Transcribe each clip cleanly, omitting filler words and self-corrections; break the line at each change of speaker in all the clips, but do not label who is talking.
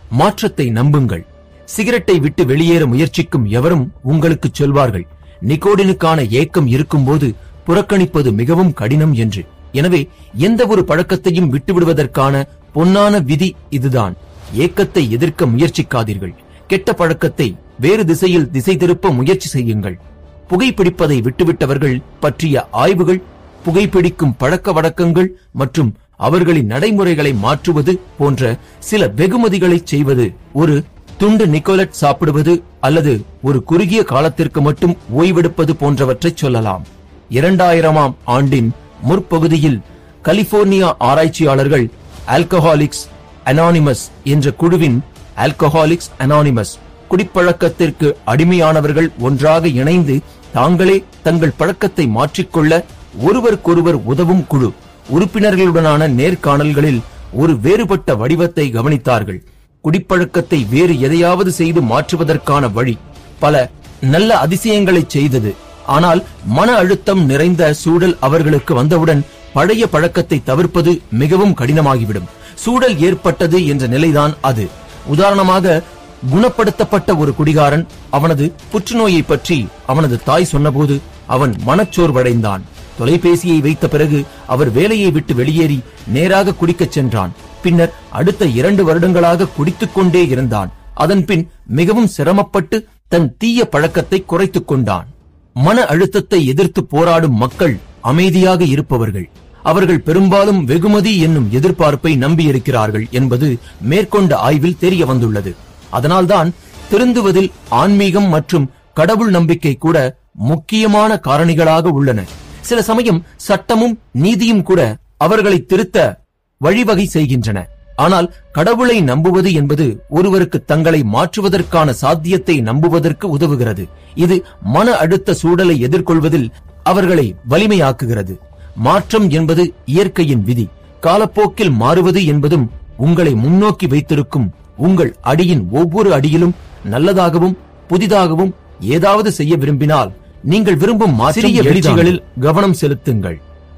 மாற்றத்தை நம்புங்கள். சிகரெட்டை விட்டு வெளியேற முயற்சிக்கும் எவரும் உங்களுக்கு சொல்வார்கள், நிக்கோடினுக்கான ஏக்கம் இருக்கும்போது புறக்கணிப்பது மிகவும் கடினம் என்று. எனவே எந்த ஒரு பழக்கத்தையும் விட்டுவிடுவதற்கான பொன்னான விதி இதுதான். ஏக்கத்தை எதிர்க்க முயற்சிக்காதீர்கள். கெட்ட பழக்கத்தை வேறு திசையில் திசை திருப்ப முயற்சி செய்யுங்கள். புகைப்பிடிப்பதை விட்டுவிட்டவர்கள் பற்றிய ஆய்வுகள், புகைப்பிடிக்கும் பழக்க வழக்கங்கள் மற்றும் அவர்களின் நடைமுறைகளை மாற்றுவது போன்ற சில வெகுமதிகளை செய்வது, ஒரு துண்டு நிக்கோலட் சாப்பிடுவது அல்லது ஒரு குறுகிய காலத்திற்கு மட்டும் ஓய்வெடுப்பது போன்றவற்றை சொல்லலாம். 2000ஆம் ஆண்டின் முற்பகுதியில் கலிபோர்னியா ஆராய்ச்சியாளர்கள் ஆல்கஹாலிக்ஸ் அனானிமஸ் என்ற குழுவின் ஆல்கஹாலிக்ஸ் அனானிமஸ் குடிப்பழக்கத்திற்கு அடிமையானவர்கள் ஒன்றாக இணைந்து தாங்களே தங்கள் பழக்கத்தை மாற்றிக்கொள்ள ஒருவருக்கொருவர் உதவும் குழு உறுப்பினர்களுடனான நேர்காணல்களில் ஒரு வேறுபட்ட வடிவத்தை கவனித்தார்கள். குடிப்பழக்கத்தை வேறு எதையாவது செய்து மாற்றுவதற்கான வழி பல நல்ல அதிசயங்களை செய்தது. ஆனால் மன அழுத்தம் நிறைந்த சூழல் அவர்களுக்கு வந்தவுடன் பழைய பழக்கத்தை தவிர்ப்பது மிகவும் கடினமாகிவிடும். சூழல் ஏற்பட்டது என்ற நிலைதான் அது. உதாரணமாக, குணப்படுத்தப்பட்ட ஒரு குடிகாரன் அவனது புற்றுநோயை பற்றி அவனது தாய் சொன்னபோது அவன் மனச்சோர்வடைந்தான். தொலைபேசியை வைத்த பிறகு அவர் வேலையை விட்டு வெளியேறி நேராக குடிக்கச் சென்றான். பின்னர் அடுத்த 2 வருடங்களாக குடித்துக் கொண்டே இருந்தான். அதன்பின் மிகவும் சிரமப்பட்டு தன் தீய பழக்கத்தை குறைத்துக் கொண்டான். மன அழுத்தத்தை எதிர்த்து போராடும் மக்கள் அமைதியாக இருப்பவர்கள். அவர்கள் பெரும்பாலும் வெகுமதி என்னும் எதிர்பார்ப்பை நம்பியிருக்கிறார்கள் என்பது மேற்கொண்ட ஆய்வில் தெரிய வந்துள்ளது. அதனால்தான் திருந்துவதில் ஆன்மீகம் மற்றும் கடவுள் நம்பிக்கை கூட முக்கியமான காரணிகளாக உள்ளன. சில சமயம் சட்டமும் நீதியும் கூட அவர்களை திருத்த வழிவகை செய்கின்றன. ஆனால் கடவுளை நம்புவது என்பது ஒருவருக்கு தங்களை மாற்றுவதற்கான சாத்தியத்தை நம்புவதற்கு உதவுகிறது. இது மன அழுத்த சூழலை எதிர்கொள்வதில் அவர்களை வலிமையாக்குகிறது. மாற்றம் என்பது இயற்கையின் விதி. காலப்போக்கில் மாறுவது என்பதும் உங்களை முன்னோக்கி வைத்திருக்கும். உங்கள் அடியின் ஒவ்வொரு அடியிலும் நல்லதாகவும் புதிதாகவும் ஏதாவது செய்ய விரும்பினால் நீங்கள் விரும்பும் சிறிய வெற்றிகளில் கவனம் செலுத்துங்கள்.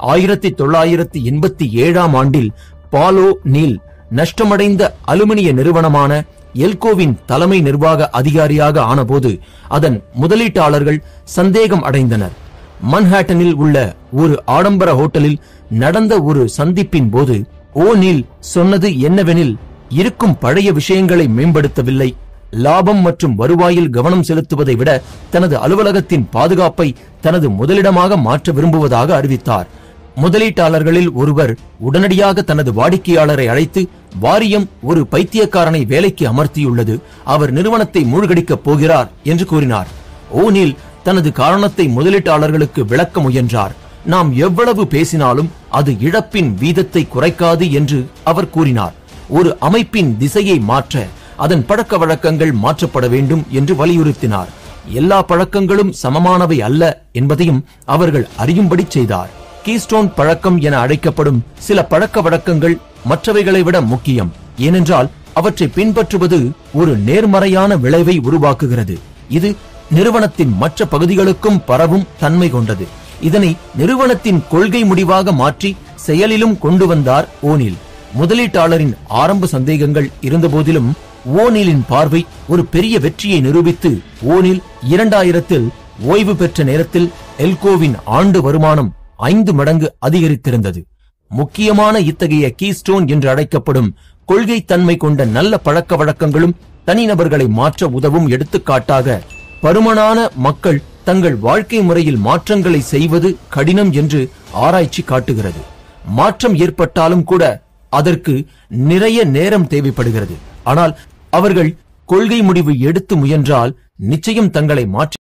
1987ஆம் ஆண்டில் பாலோ நீல் நஷ்டமடைந்த அலுமினிய நிறுவனமான எல்கோவின் தலைமை நிர்வாக அதிகாரியாக ஆனபோது அதன் முதலீட்டாளர்கள் சந்தேகம் அடைந்தனர். மன்ஹாட்டனில் உள்ள ஒரு ஆடம்பர ஹோட்டலில் நடந்த ஒரு சந்திப்பின் போது ஓநீல் சொன்னது என்னவெனில், இருக்கும் பழைய விஷயங்களை மேம்படுத்தவில்லை, லாபம் மற்றும் வருவாயில் கவனம் செலுத்துவதை விட தனது அலுவலகத்தின் பாதுகாப்பை தனது முதலிடமாக மாற்ற விரும்புவதாக அறிவித்தார். முதலீட்டாளர்களில் ஒருவர் உடனடியாக தனது வாடிக்கையாளரை அழைத்து, வாரியம் ஒரு பைத்தியக்காரனை வேலைக்கு அமர்த்தியுள்ளது, அவர் நிறுவனத்தை மூழ்கடிக்கப் போகிறார் என்று கூறினார். ஓநீல் தனது காரணத்தை முதலீட்டாளர்களுக்கு விளக்க முயன்றார். நாம் எவ்வளவு பேசினாலும் அது இழப்பின் வீதத்தை குறைக்காது என்று அவர் கூறினார். ஒரு அமைப்பின் திசையை மாற்ற அதன் பழக்க வழக்கங்கள் மாற்றப்பட வேண்டும் என்று வலியுறுத்தினார். எல்லா பழக்கங்களும் சமமானவை அல்ல என்பதையும் அவர்கள் அறியும்படி செய்தார். கீஸ்டோன் பழக்கம் என அழைக்கப்படும் சில பழக்க வழக்கங்கள் மற்றவைகளை விட முக்கியம். ஏனென்றால் அவற்றை பின்பற்றுவது ஒரு நேர்மறையான விளைவை உருவாக்குகிறது. இது நிறுவனத்தின் மற்ற பகுதிகளுக்கும் பரவும் தன்மை கொண்டது. இதனை நிறுவனத்தின் கொள்கை முடிவாக மாற்றி செயலிலும் கொண்டு வந்தார் ஓநீல். முதலீட்டாளரின் ஆரம்ப சந்தேகங்கள் இருந்தபோதிலும் ஓநீலின் பார்வை ஒரு பெரிய வெற்றியை நிரூபித்து ஓநீல் 2000இல் ஓய்வு பெற்ற நேரத்தில் எல்கோவின் ஆண்டு வருமானம் 5 மடங்கு அதிகரித்திருந்தது. முக்கியமான இத்தகைய கீஸ்டோன் என்று அழைக்கப்படும் கொள்கை தன்மை கொண்ட நல்ல பழக்க வழக்கங்களும் தனிநபர்களை மாற்ற உதவும் எடுத்துக்காட்டாக, பருமனான மக்கள் தங்கள் வாழ்க்கை முறையில் மாற்றங்களை செய்வது கடினம் என்று ஆராய்ச்சி காட்டுகிறது. மாற்றம் ஏற்பட்டாலும் கூட அதற்கு நிறைய நேரம் தேவைப்படுகிறது. ஆனால் அவர்கள் கொள்கை முடிவு எடுத்து முயன்றால் நிச்சயம் தங்களை மாற்றி